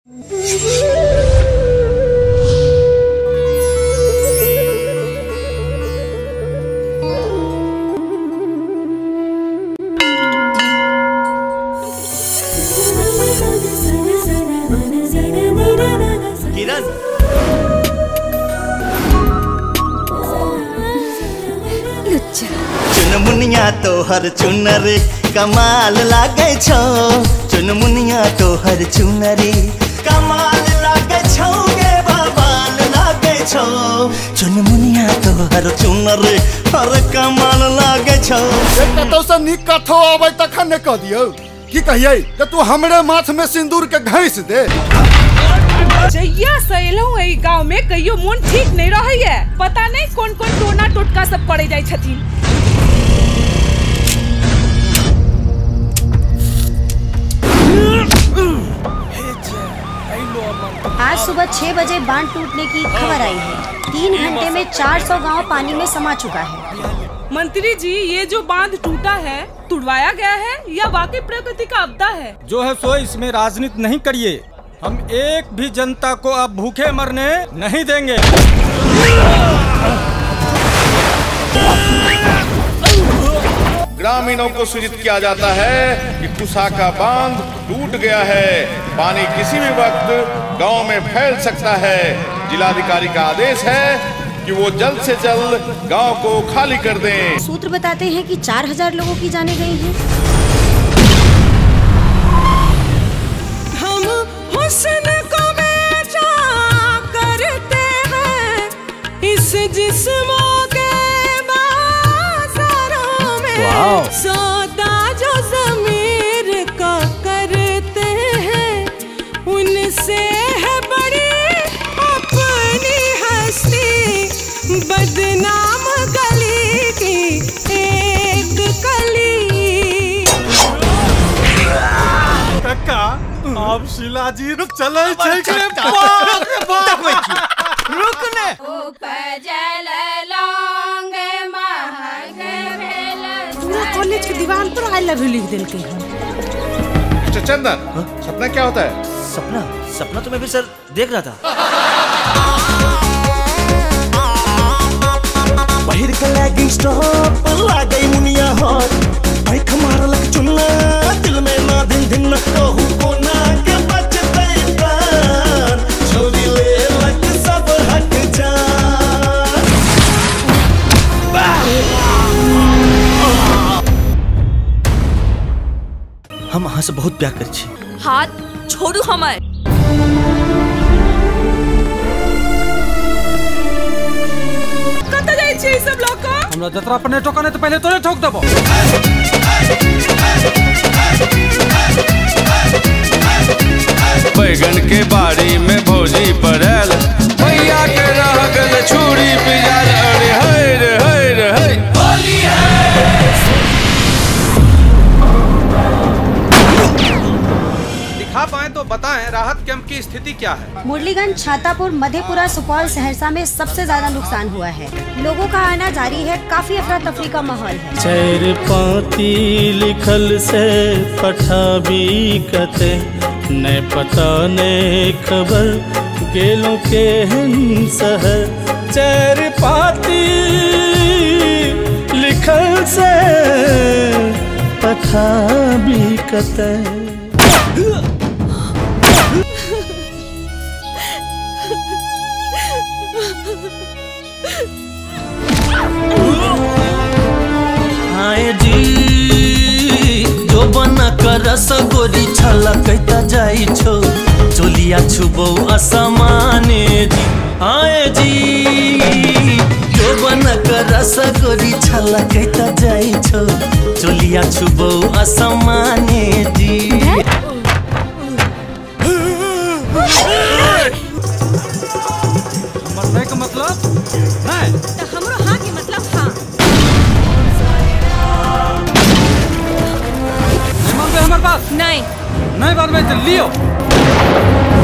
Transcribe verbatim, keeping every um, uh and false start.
चुनमुनिया तोहर चुनरी कमाल लागे छो, चुनमुनिया तोहर चुनरी कमाल लागे छो गे बाबाल लागे छो, चुनमुनिया तोहर चुनरी हर कमाल लागे छो। एकटा तो से निक कथो आबै तखन ने कह दियौ की कहियै जे तू हमरे माथ में सिंदूर के घैस दे। जैया से एलहु एई गांव में कहियो मन ठीक नहीं रहै है, पता नहीं कौन कौन टोना टोटका सब पड़े जाय छथिन। आज सुबह छह बजे बांध टूटने की खबर आई है। तीन घंटे में चार सौ गांव पानी में समा चुका है। मंत्री जी, ये जो बांध टूटा है तुड़वाया गया है या वाकई प्रकृति का आपदा है? जो है सो इसमें राजनीति नहीं करिए। हम एक भी जनता को अब भूखे मरने नहीं देंगे। ग्रामीणों को सूचित किया जाता है कि कुसा का बांध टूट गया है, पानी किसी भी वक्त गांव में फैल सकता है। जिलाधिकारी का आदेश है कि वो जल्द से जल्द गांव को खाली कर दें। सूत्र बताते हैं कि चार हजार लोगों की जाने गई हैं। हम हुस्न को बेचा करते हैं इस जिस्मों के बाजारों में, सौदा जो ज़मीर का करते हैं उनसे है बड़ी अपनी हस्ती, बदनाम गली की एक कली। काका आप शिलाजी रुक चले छे के रुक ने उपजल लौंग महग भेल। पूरा कॉलेज के दीवार पर आई लव यू लिख देल के हैं। मिस्टर चंदन, सपना क्या होता है? सपना सपना तो मैं भी सर देख रहा था। बाहर का लैगिंग स्टॉप ला गई मुनिया हॉट, भाई हमारा लग चुनना दिल में ना दिन दिन न कहूँ को ना के बचते कान, छोरी ले लग सब हट जा। हम अहाँ से बहुत प्यार कर छी। हाथ छोड़ू हमर। कत जाय छी सब लोग को? हमरा जतरा पर ठोका नहीं तो पहले तोरे ठोक देबो। बैगन के बाड़ी में भौजी पड़ल, भैया के रह गल छुरी पिजाल। अरे हाय रे हाय रे हाय, होली है। दिखा पाए तो बताएं राहत कैंप की स्थिति क्या है? मुरलीगंज, छातापुर, मधेपुरा, सुपौल, सहरसा में सबसे ज्यादा नुकसान हुआ है। लोगों का आना जारी है, काफी अफरा तफरी का माहौल है। चैर पाती लिखल से पठाबी कते, ने पता ने खबर गेलों के शहर। चैर पाती लिखल से पठाबी कते। हाय जी जो बना कर रसगोरी छला कहता जाई छो, चोलिया छुबो असमाने जी। हाय जी जो बना कर रसगोरी छला कहता जाई छो, चोलिया छुबो असमाने जी। मरने का मतलब नहीं तो हमरो हाँ के मतलब हाँ। नहीं मानते हमारे पास? नहीं नहीं बात में लियो।